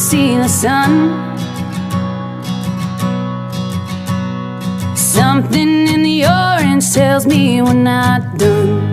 see the sun. Something in the orange tells me we're not done.